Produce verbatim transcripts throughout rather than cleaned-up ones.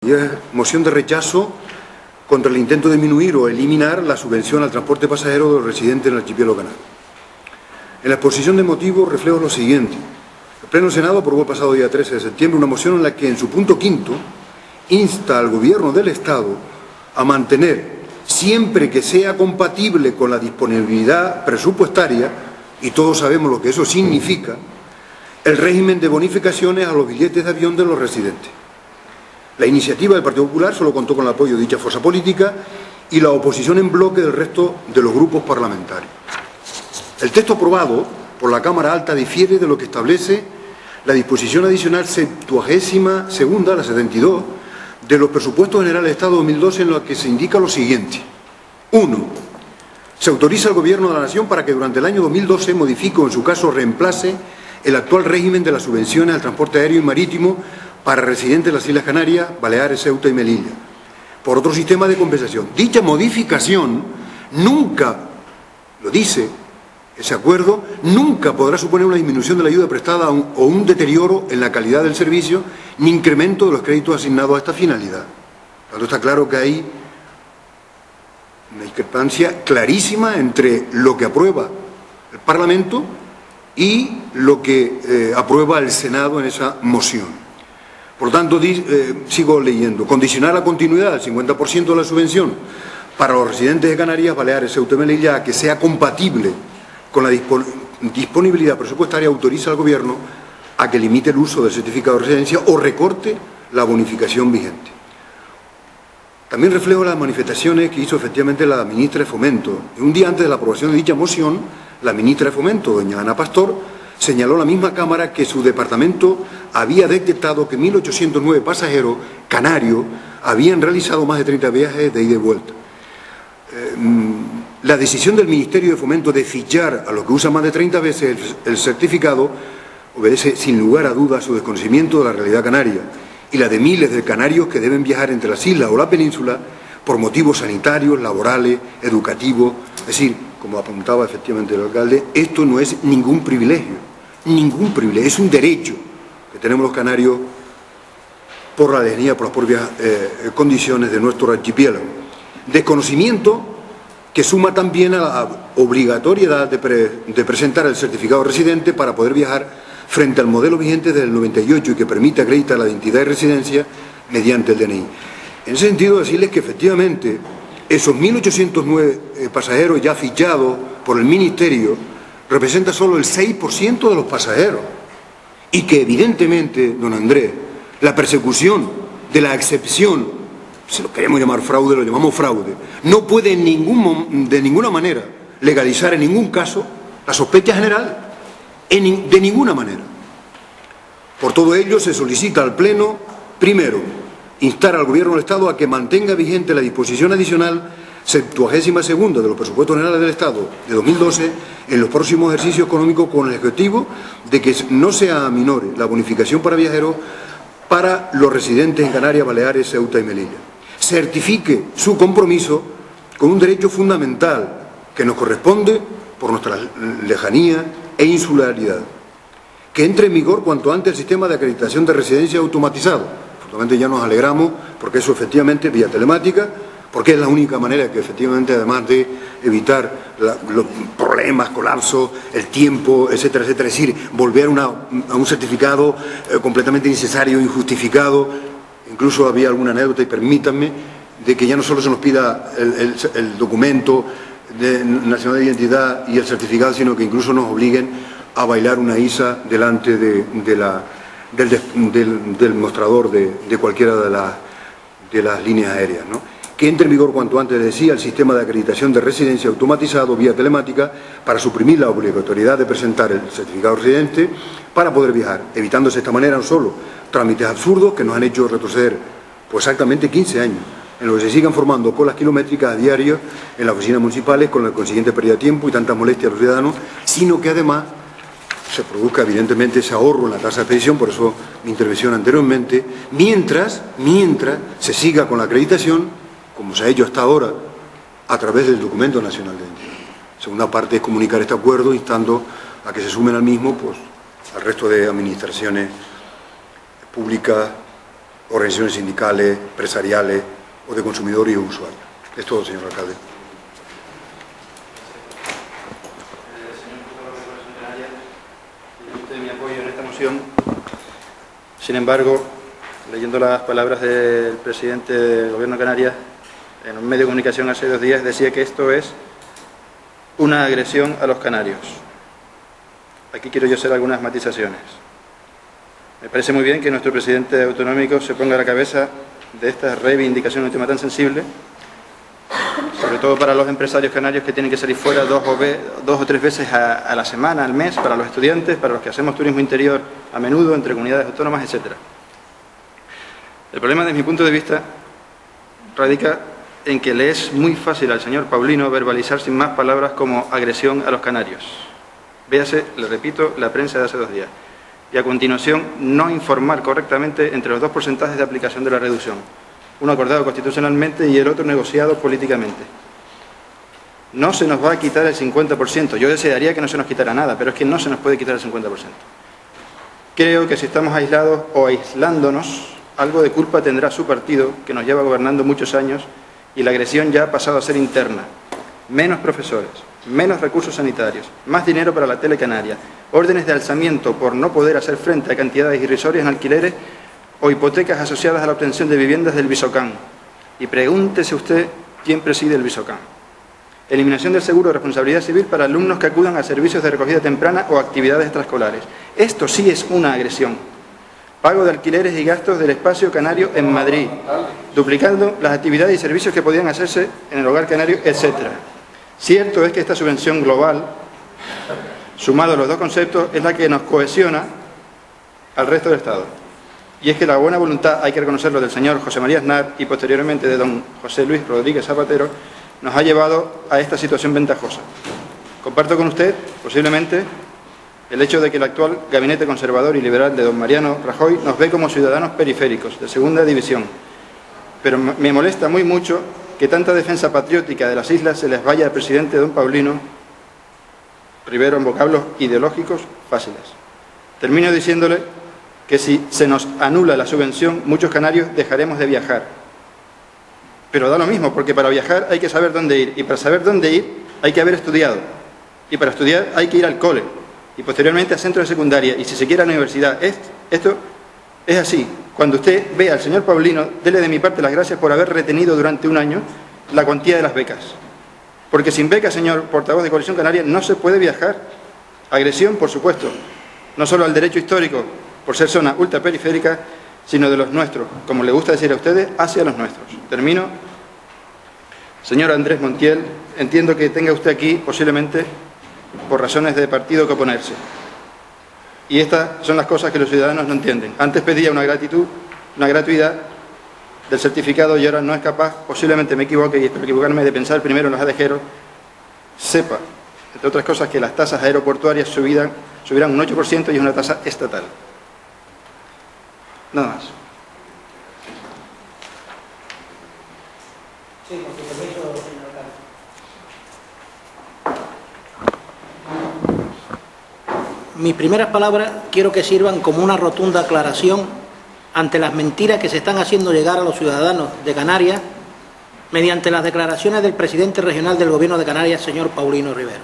Y es moción de rechazo contra el intento de disminuir o eliminar la subvención al transporte pasajero de los residentes en el archipiélago canario. En la exposición de motivos reflejo lo siguiente. El Pleno Senado aprobó el pasado día trece de septiembre una moción en la que en su punto quinto insta al Gobierno del Estado a mantener, siempre que sea compatible con la disponibilidad presupuestaria, y todos sabemos lo que eso significa, el régimen de bonificaciones a los billetes de avión de los residentes. La iniciativa del Partido Popular solo contó con el apoyo de dicha fuerza política y la oposición en bloque del resto de los grupos parlamentarios. El texto aprobado por la Cámara Alta difiere de lo que establece la disposición adicional septuagésima segunda, la setenta y dos, de los presupuestos generales del Estado dos mil doce, en la que se indica lo siguiente. uno. Se autoriza al Gobierno de la Nación para que durante el año dos mil doce modifique o en su caso reemplace el actual régimen de las subvenciones al transporte aéreo y marítimo para residentes de las Islas Canarias, Baleares, Ceuta y Melilla, por otro sistema de compensación. Dicha modificación nunca, lo dice ese acuerdo, nunca podrá suponer una disminución de la ayuda prestada o un deterioro en la calidad del servicio, ni incremento de los créditos asignados a esta finalidad. Por lo tanto, está claro que hay una discrepancia clarísima entre lo que aprueba el Parlamento y lo que eh, aprueba el Senado en esa moción. Por lo tanto, eh, sigo leyendo. Condicionar la continuidad del cincuenta por ciento de la subvención para los residentes de Canarias, Baleares, Ceuta y Melilla, a que sea compatible con la dispon disponibilidad presupuestaria, autoriza al Gobierno a que limite el uso del certificado de residencia o recorte la bonificación vigente. También reflejo las manifestaciones que hizo efectivamente la ministra de Fomento. Un día antes de la aprobación de dicha moción, la ministra de Fomento, doña Ana Pastor, señaló a la misma Cámara que su departamento había detectado que mil ochocientos nueve pasajeros canarios habían realizado más de treinta viajes de ida y vuelta. Eh, la decisión del Ministerio de Fomento de fichar a los que usan más de treinta veces el, el certificado obedece sin lugar a dudas a su desconocimiento de la realidad canaria y la de miles de canarios que deben viajar entre las islas o la península por motivos sanitarios, laborales, educativos. Es decir, como apuntaba efectivamente el alcalde, esto no es ningún privilegio, ningún privilegio, es un derecho que tenemos los canarios por la lejanía, por las propias eh, condiciones de nuestro archipiélago. Desconocimiento que suma también a la obligatoriedad de, pre, de presentar el certificado de residente para poder viajar frente al modelo vigente del noventa y ocho y que permite acreditar la identidad de residencia mediante el D N I. En ese sentido, decirles que efectivamente esos mil ochocientos nueve eh, pasajeros ya fichados por el Ministerio representan solo el seis por ciento de los pasajeros y que evidentemente, don Andrés, la persecución de la excepción, si lo queremos llamar fraude, lo llamamos fraude, no puede en ningún, de ninguna manera legalizar en ningún caso la sospecha general, en, de ninguna manera. Por todo ello se solicita al Pleno, primero, instar al Gobierno del Estado a que mantenga vigente la disposición adicional septuagésima segunda de los presupuestos generales del Estado de dos mil doce en los próximos ejercicios económicos con el objetivo de que no se aminore la bonificación para viajeros para los residentes en Canarias, Baleares, Ceuta y Melilla. Certifique su compromiso con un derecho fundamental que nos corresponde por nuestra lejanía e insularidad. Que entre en vigor cuanto antes el sistema de acreditación de residencia automatizado. Afortunadamente ya nos alegramos porque eso efectivamente vía telemática, porque es la única manera que efectivamente, además de evitar la, los problemas, colapsos, el tiempo, etcétera, etcétera, es decir, volver una, a un certificado eh, completamente innecesario, injustificado. Incluso había alguna anécdota, y permítanme, de que ya no solo se nos pida el, el, el documento de nacional de identidad y el certificado, sino que incluso nos obliguen a bailar una isa delante de, de la, del, del, del mostrador de, de cualquiera de, la, de las líneas aéreas, ¿no? Que entre en vigor cuanto antes, decía, el sistema de acreditación de residencia automatizado vía telemática para suprimir la obligatoriedad de presentar el certificado de residente para poder viajar, evitándose de esta manera no solo trámites absurdos que nos han hecho retroceder pues exactamente quince años, en los que se sigan formando colas kilométricas a diario en las oficinas municipales con la consiguiente pérdida de tiempo y tantas molestias a los ciudadanos, sino que además se produzca evidentemente ese ahorro en la tasa de expedición, por eso mi intervención anteriormente, mientras, mientras se siga con la acreditación, como se ha hecho hasta ahora, a través del documento nacional de identidad. La segunda parte es comunicar este acuerdo, instando a que se sumen al mismo pues, al resto de administraciones públicas organizaciones sindicales, empresariales o de consumidores y usuarios. Es todo, señor alcalde. Mi apoyo en esta moción. Sin embargo, leyendo las palabras del presidente del Gobierno de Canarias, en un medio de comunicación hace dos días decía que esto es una agresión a los canarios. Aquí quiero yo hacer algunas matizaciones. Me parece muy bien que nuestro presidente autonómico se ponga a la cabeza de esta reivindicación de un tema tan sensible, sobre todo para los empresarios canarios que tienen que salir fuera dos o, ve, dos o tres veces a, a la semana, al mes, para los estudiantes, para los que hacemos turismo interior a menudo entre comunidades autónomas, etcétera. El problema, desde mi punto de vista, radica en que le es muy fácil al señor Paulino verbalizar sin más palabras como agresión a los canarios. Véase, le repito, la prensa de hace dos días. Y a continuación, no informar correctamente entre los dos porcentajes de aplicación de la reducción. Uno acordado constitucionalmente y el otro negociado políticamente. No se nos va a quitar el cincuenta por ciento. Yo desearía que no se nos quitara nada, pero es que no se nos puede quitar el cincuenta por ciento. Creo que si estamos aislados o aislándonos, algo de culpa tendrá su partido, que nos lleva gobernando muchos años, y la agresión ya ha pasado a ser interna. Menos profesores, menos recursos sanitarios, más dinero para la tele canaria, órdenes de alzamiento por no poder hacer frente a cantidades irrisorias en alquileres o hipotecas asociadas a la obtención de viviendas del Visocán. Y pregúntese usted quién preside el Visocán. Eliminación del seguro de responsabilidad civil para alumnos que acudan a servicios de recogida temprana o actividades extraescolares. Esto sí es una agresión. Pago de alquileres y gastos del espacio canario en Madrid, duplicando las actividades y servicios que podían hacerse en el hogar canario, etcétera. Cierto es que esta subvención global, sumado a los dos conceptos, es la que nos cohesiona al resto del Estado. Y es que la buena voluntad, hay que reconocerlo, del señor José María Aznar y posteriormente de don José Luis Rodríguez Zapatero, nos ha llevado a esta situación ventajosa. Comparto con usted, posiblemente, el hecho de que el actual gabinete conservador y liberal de don Mariano Rajoy nos ve como ciudadanos periféricos, de segunda división. Pero me molesta muy mucho que tanta defensa patriótica de las islas se les vaya al presidente don Paulino Rivero en vocablos ideológicos fáciles. Termino diciéndole que si se nos anula la subvención, muchos canarios dejaremos de viajar. Pero da lo mismo, porque para viajar hay que saber dónde ir, y para saber dónde ir hay que haber estudiado, y para estudiar hay que ir al cole, y posteriormente a centros de secundaria, y si se quiere a la universidad. Esto es así. Cuando usted vea al señor Paulino, dele de mi parte las gracias por haber retenido durante un año la cuantía de las becas. Porque sin becas, señor portavoz de Coalición Canaria, no se puede viajar. Agresión, por supuesto, no solo al derecho histórico, por ser zona ultraperiférica, sino de los nuestros, como le gusta decir a ustedes, hacia los nuestros. Termino. Señor Andrés Montiel, entiendo que tenga usted aquí, posiblemente, por razones de partido que oponerse. Y estas son las cosas que los ciudadanos no entienden. Antes pedía una gratitud, una gratuidad del certificado y ahora no es capaz, posiblemente me equivoque y espero equivocarme, de pensar primero en los adejeros. Sepa, entre otras cosas, que las tasas aeroportuarias subirán, subirán un ocho por ciento y es una tasa estatal. Nada más. Sí, con su permiso, señor alcalde. Mis primeras palabras quiero que sirvan como una rotunda aclaración ante las mentiras que se están haciendo llegar a los ciudadanos de Canarias mediante las declaraciones del presidente regional del Gobierno de Canarias, señor Paulino Rivero.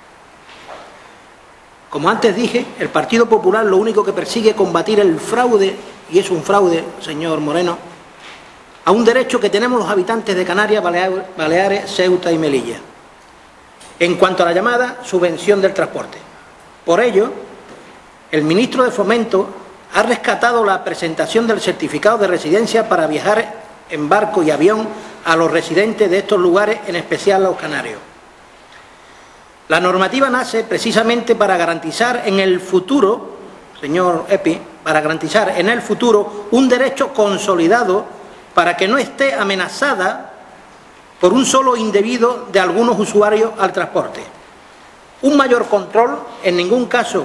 Como antes dije, el Partido Popular lo único que persigue es combatir el fraude, y es un fraude, señor Moreno, a un derecho que tenemos los habitantes de Canarias, Baleares, Ceuta y Melilla, en cuanto a la llamada subvención del transporte. Por ello, el ministro de Fomento ha rescatado la presentación del certificado de residencia para viajar en barco y avión a los residentes de estos lugares, en especial a los canarios. La normativa nace precisamente para garantizar en el futuro, señor Epi, para garantizar en el futuro un derecho consolidado para que no esté amenazada por un solo indebido de algunos usuarios al transporte. Un mayor control en ningún caso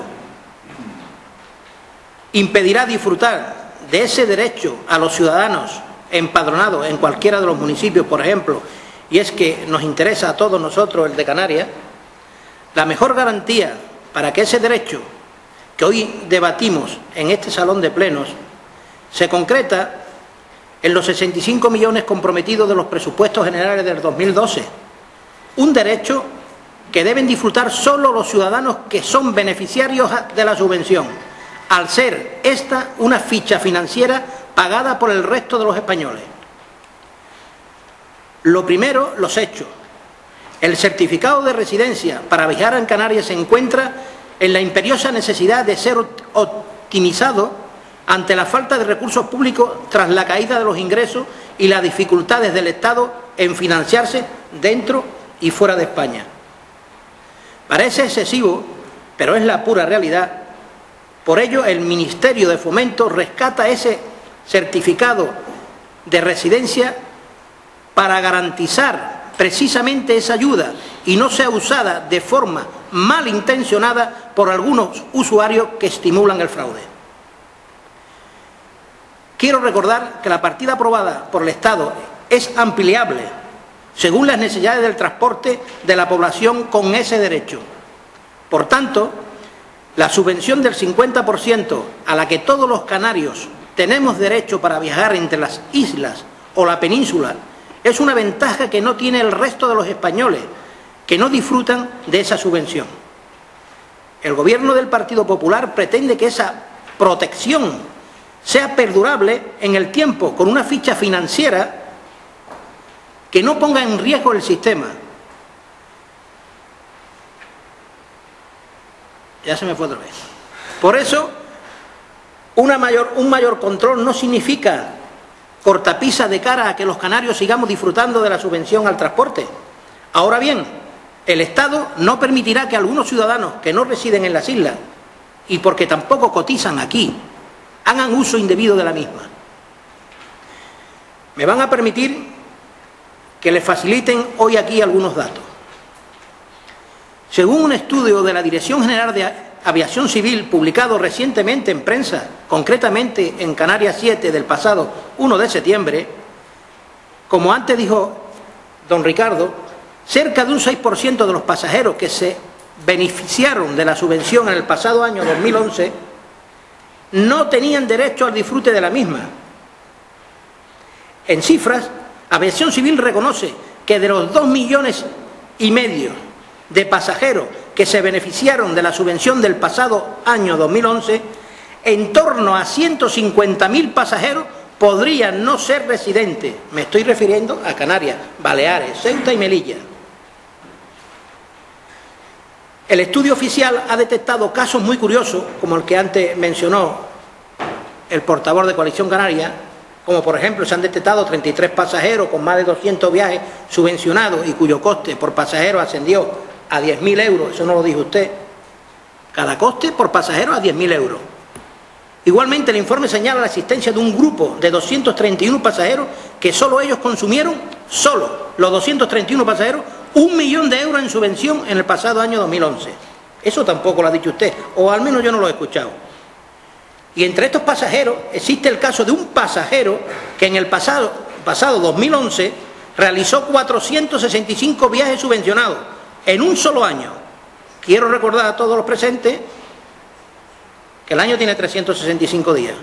impedirá disfrutar de ese derecho a los ciudadanos empadronados en cualquiera de los municipios, por ejemplo, y es que nos interesa a todos nosotros el de Canarias. La mejor garantía para que ese derecho que hoy debatimos en este salón de plenos se concreta en los sesenta y cinco millones comprometidos de los presupuestos generales del dos mil doce. Un derecho que deben disfrutar solo los ciudadanos que son beneficiarios de la subvención, al ser esta una ficha financiera pagada por el resto de los españoles. Lo primero, los hechos. El certificado de residencia para viajar en Canarias se encuentra en la imperiosa necesidad de ser optimizado ante la falta de recursos públicos tras la caída de los ingresos y las dificultades del Estado en financiarse dentro y fuera de España. Parece excesivo, pero es la pura realidad. Por ello, el Ministerio de Fomento rescata ese certificado de residencia para garantizar precisamente esa ayuda y no sea usada de forma malintencionada por algunos usuarios que estimulan el fraude. Quiero recordar que la partida aprobada por el Estado es ampliable según las necesidades del transporte de la población con ese derecho. Por tanto, la subvención del cincuenta por ciento a la que todos los canarios tenemos derecho para viajar entre las islas o la península es una ventaja que no tiene el resto de los españoles que no disfrutan de esa subvención. El Gobierno del Partido Popular pretende que esa protección sea perdurable en el tiempo con una ficha financiera que no ponga en riesgo el sistema. Ya se me fue otra vez. Por eso, una mayor, un mayor control no significa cortapisa de cara a que los canarios sigamos disfrutando de la subvención al transporte. Ahora bien, el Estado no permitirá que algunos ciudadanos que no residen en las islas y porque tampoco cotizan aquí, hagan uso indebido de la misma. Me van a permitir que les faciliten hoy aquí algunos datos. Según un estudio de la Dirección General de Aviación Civil publicado recientemente en prensa, concretamente en Canarias siete del pasado uno de septiembre, como antes dijo don Ricardo, cerca de un seis por ciento de los pasajeros que se beneficiaron de la subvención en el pasado año dos mil once no tenían derecho al disfrute de la misma. En cifras, Aviación Civil reconoce que de los dos millones y medio de pasajeros que se beneficiaron de la subvención del pasado año dos mil once, en torno a ciento cincuenta mil pasajeros podrían no ser residentes. Me estoy refiriendo a Canarias, Baleares, Ceuta y Melilla. El estudio oficial ha detectado casos muy curiosos, como el que antes mencionó el portavoz de Coalición Canaria, como por ejemplo se han detectado treinta y tres pasajeros con más de doscientos viajes subvencionados y cuyo coste por pasajero ascendió a diez mil euros, eso no lo dijo usted, cada coste por pasajero a diez mil euros. Igualmente el informe señala la existencia de un grupo de doscientos treinta y uno pasajeros que solo ellos consumieron, solo los doscientos treinta y uno pasajeros, un millón de euros en subvención en el pasado año dos mil once. Eso tampoco lo ha dicho usted, o al menos yo no lo he escuchado. Y entre estos pasajeros existe el caso de un pasajero que en el pasado, pasado dos mil once realizó cuatrocientos sesenta y cinco viajes subvencionados en un solo año. Quiero recordar a todos los presentes que el año tiene trescientos sesenta y cinco días.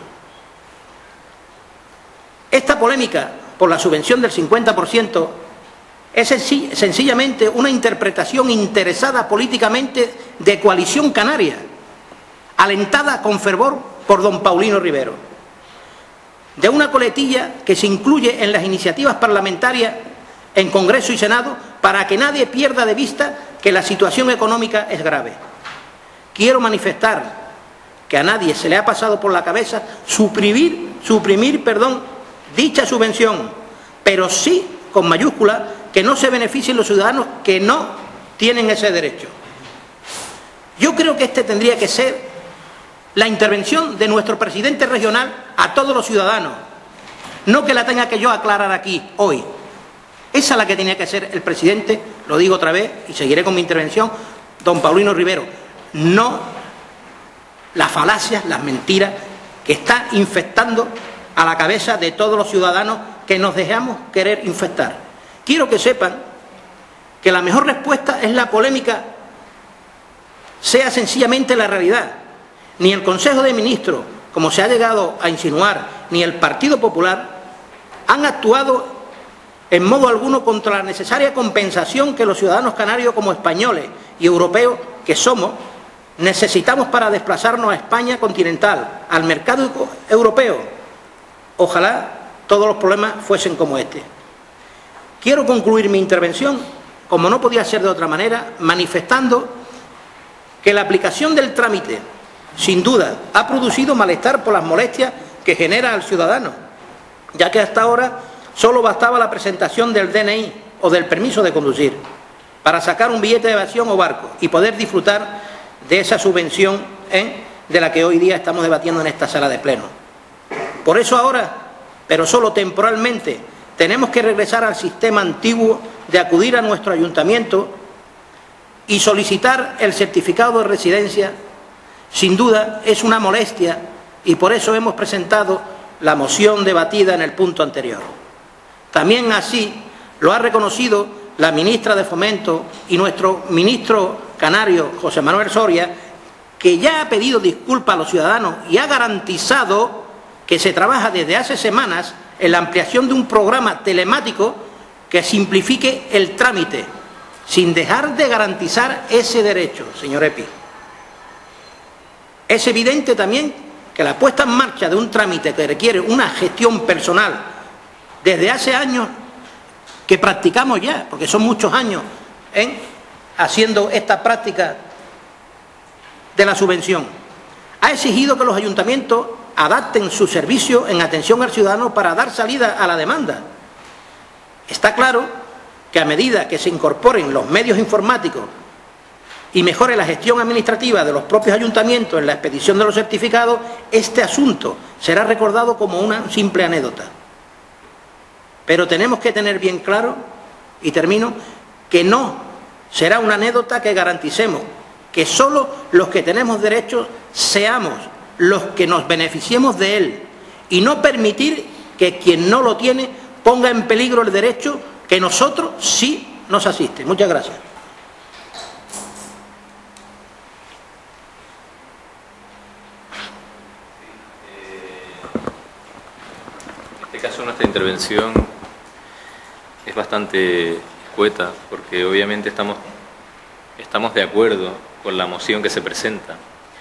Esta polémica por la subvención del cincuenta por ciento es sencillamente una interpretación interesada políticamente de Coalición Canaria, alentada con fervor por don Paulino Rivero, de una coletilla que se incluye en las iniciativas parlamentarias en Congreso y Senado para que nadie pierda de vista que la situación económica es grave. Quiero manifestar que a nadie se le ha pasado por la cabeza suprimir, suprimir perdón, dicha subvención, pero sí, con mayúscula, que no se beneficien los ciudadanos que no tienen ese derecho. Yo creo que este tendría que ser la intervención de nuestro presidente regional a todos los ciudadanos, no que la tenga que yo aclarar aquí hoy. Esa es la que tenía que ser el presidente, lo digo otra vez y seguiré con mi intervención, don Paulino Rivero, no las falacias, las mentiras que está infectando a la cabeza de todos los ciudadanos que nos dejamos querer infectar. Quiero que sepan que la mejor respuesta es la polémica, sea sencillamente la realidad. Ni el Consejo de Ministros, como se ha llegado a insinuar, ni el Partido Popular han actuado en modo alguno contra la necesaria compensación que los ciudadanos canarios, como españoles y europeos que somos, necesitamos para desplazarnos a España continental, al mercado europeo. Ojalá todos los problemas fuesen como este. Quiero concluir mi intervención, como no podía ser de otra manera, manifestando que la aplicación del trámite, sin duda, ha producido malestar por las molestias que genera al ciudadano, ya que hasta ahora solo bastaba la presentación del D N I o del permiso de conducir para sacar un billete de avión o barco y poder disfrutar de esa subvención ¿eh? de la que hoy día estamos debatiendo en esta sala de pleno. Por eso ahora, pero solo temporalmente, tenemos que regresar al sistema antiguo de acudir a nuestro ayuntamiento y solicitar el certificado de residencia. Sin duda es una molestia y por eso hemos presentado la moción debatida en el punto anterior. También así lo ha reconocido la ministra de Fomento y nuestro ministro canario, José Manuel Soria, que ya ha pedido disculpas a los ciudadanos y ha garantizado que se trabaja desde hace semanas en la ampliación de un programa telemático que simplifique el trámite, sin dejar de garantizar ese derecho, señor Epi. Es evidente también que la puesta en marcha de un trámite que requiere una gestión personal desde hace años que practicamos ya, porque son muchos años ¿eh? haciendo esta práctica de la subvención, ha exigido que los ayuntamientos adapten su servicio en atención al ciudadano para dar salida a la demanda. Está claro que a medida que se incorporen los medios informáticos y mejore la gestión administrativa de los propios ayuntamientos en la expedición de los certificados, este asunto será recordado como una simple anécdota. Pero tenemos que tener bien claro, y termino, que no será una anécdota que garanticemos que solo los que tenemos derechos seamos los que nos beneficiemos de él y no permitir que quien no lo tiene ponga en peligro el derecho que nosotros sí nos asiste. Muchas gracias. En este caso nuestra intervención es bastante escueta porque obviamente estamos, estamos de acuerdo con la moción que se presenta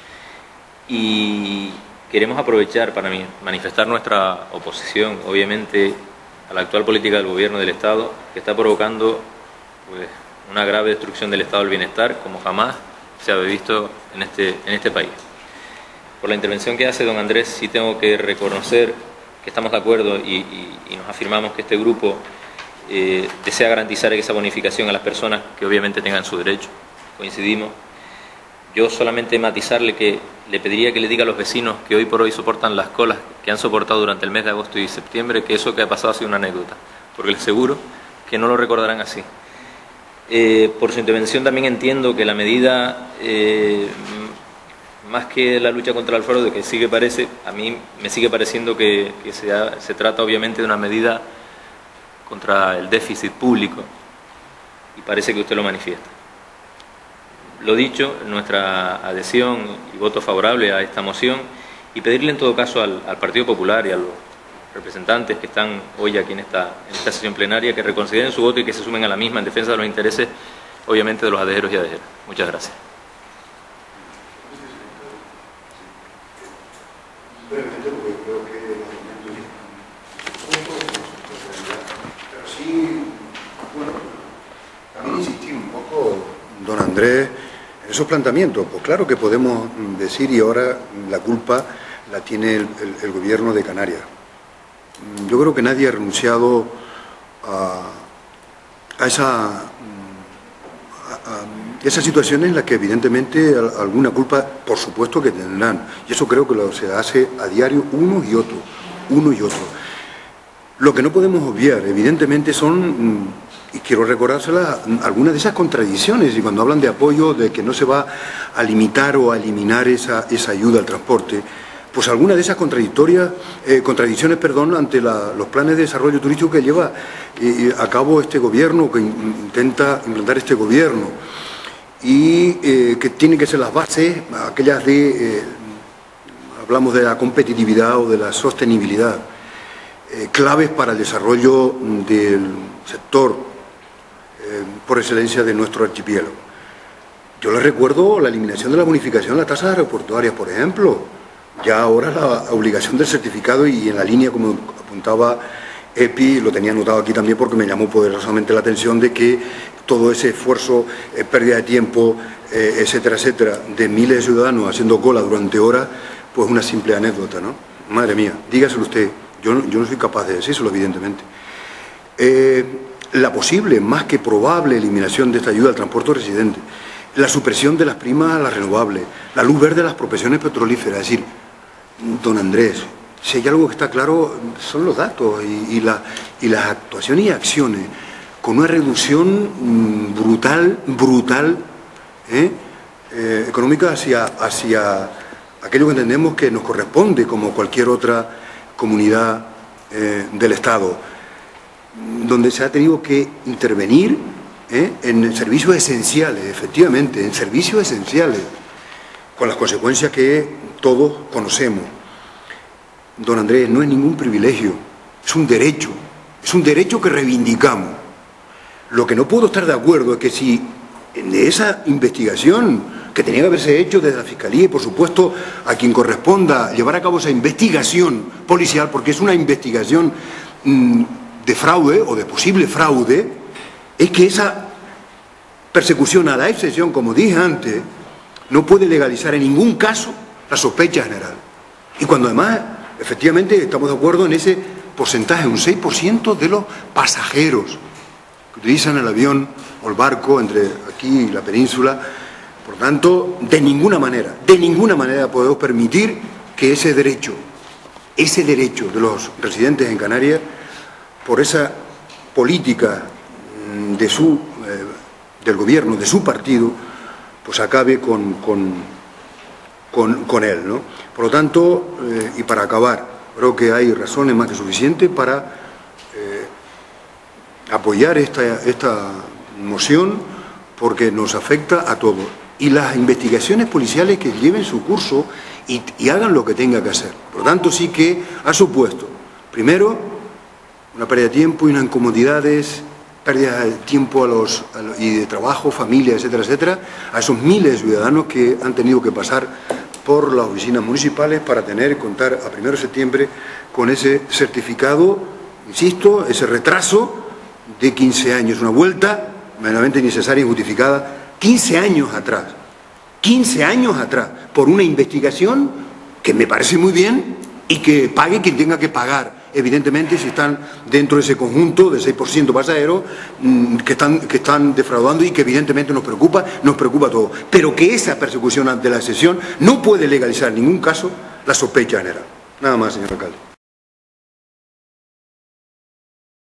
y queremos aprovechar para manifestar nuestra oposición obviamente a la actual política del gobierno del Estado, que está provocando pues, una grave destrucción del estado del bienestar como jamás se había visto en este, en este país. Por la intervención que hace don Andrés, sí tengo que reconocer que estamos de acuerdo y, y, y nos afirmamos que este grupo eh, desea garantizar esa bonificación a las personas que obviamente tengan su derecho. Coincidimos. Yo solamente matizarle que le pediría que le diga a los vecinos que hoy por hoy soportan las colas que han soportado durante el mes de agosto y septiembre, que eso que ha pasado ha sido una anécdota, porque les aseguro que no lo recordarán así. Eh, por su intervención también entiendo que la medida, eh, más que la lucha contra el fraude, que sí que parece, a mí me sigue pareciendo que, que se, ha, se trata obviamente de una medida contra el déficit público, y parece que usted lo manifiesta. Lo dicho, nuestra adhesión y voto favorable a esta moción y pedirle en todo caso al, al Partido Popular y a los representantes que están hoy aquí en esta, en esta sesión plenaria que reconsideren su voto y que se sumen a la misma en defensa de los intereses, obviamente, de los adejeros y adejeras. Muchas gracias. Brevemente, porque creo que pero sí, bueno, también insistir un poco, don Andrés, en esos planteamientos. Pues claro que podemos decir, y ahora la culpa la tiene el, el, el gobierno de Canarias. Yo creo que nadie ha renunciado a, a esa a, a esa situación en la que evidentemente alguna culpa, por supuesto que tendrán, y eso creo que lo se hace a diario uno y otro, uno y otro. Lo que no podemos obviar, evidentemente, son, y quiero recordárselas, algunas de esas contradicciones, y cuando hablan de apoyo, de que no se va a limitar o a eliminar esa, esa ayuda al transporte, pues algunas de esas contradictorias, eh, contradicciones perdón, ante la, los planes de desarrollo turístico que lleva eh, a cabo este gobierno, que intenta implantar este gobierno, y eh, que tienen que ser las bases, aquellas de, eh, hablamos de la competitividad o de la sostenibilidad. eh, claves para el desarrollo del sector eh, por excelencia de nuestro archipiélago. Yo les recuerdo la eliminación de la bonificación de las tasas aeroportuarias, por ejemplo. Ya ahora la obligación del certificado, y en la línea, como apuntaba Epi, lo tenía anotado aquí también porque me llamó poderosamente la atención de que todo ese esfuerzo, eh, pérdida de tiempo, eh, etcétera, etcétera, de miles de ciudadanos haciendo cola durante horas, pues una simple anécdota, ¿no? Madre mía, dígaselo usted, yo no, yo no soy capaz de decírselo, evidentemente. Eh, la posible, más que probable, eliminación de esta ayuda al transporte residente, la supresión de las primas a las renovables, la luz verde a las prospecciones petrolíferas, es decir, don Andrés, si hay algo que está claro son los datos y, y, la, y las actuaciones y acciones, con una reducción mmm, brutal, brutal, ¿eh? Eh, económica hacia, hacia aquello que entendemos que nos corresponde como cualquier otra comunidad eh, del Estado, donde se ha tenido que intervenir ¿eh? en servicios esenciales, efectivamente, en servicios esenciales, con las consecuencias que todos conocemos. Don Andrés, no es ningún privilegio, es un derecho, es un derecho que reivindicamos. Lo que no puedo estar de acuerdo es que si en esa investigación que tenía que haberse hecho desde la Fiscalía y, por supuesto, a quien corresponda llevar a cabo esa investigación policial, porque es una investigación mmm, de fraude o de posible fraude, es que esa persecución a la excepción, como dije antes, no puede legalizar en ningún caso la sospecha general. Y cuando además, efectivamente, estamos de acuerdo en ese porcentaje, un seis por ciento de los pasajeros que utilizan el avión o el barco entre aquí y la península. Por tanto, de ninguna manera, de ninguna manera podemos permitir que ese derecho, ese derecho de los residentes en Canarias, por esa política de su, eh, del gobierno, de su partido, pues acabe con, con, con, con él, ¿no? Por lo tanto, eh, y para acabar, creo que hay razones más que suficientes para eh, apoyar esta, esta moción, porque nos afecta a todos. Y las investigaciones policiales que lleven su curso y, y hagan lo que tenga que hacer. Por lo tanto, sí que ha supuesto, primero, una pérdida de tiempo y unas incomodidades, pérdida de tiempo a los, a los, y de trabajo, familia, etcétera, etcétera, a esos miles de ciudadanos que han tenido que pasar por las oficinas municipales para tener que contar a primero de septiembre con ese certificado, insisto, ese retraso de quince años, una vuelta meramente innecesaria y injustificada, quince años atrás, quince años atrás, por una investigación que me parece muy bien y que pague quien tenga que pagar, evidentemente, si están dentro de ese conjunto del seis por ciento pasajeros mmm, que, están, que están defraudando y que evidentemente nos preocupa, nos preocupa a todos. Pero que esa persecución ante la excepción no puede legalizar en ningún caso la sospecha general. Nada más, señor alcalde.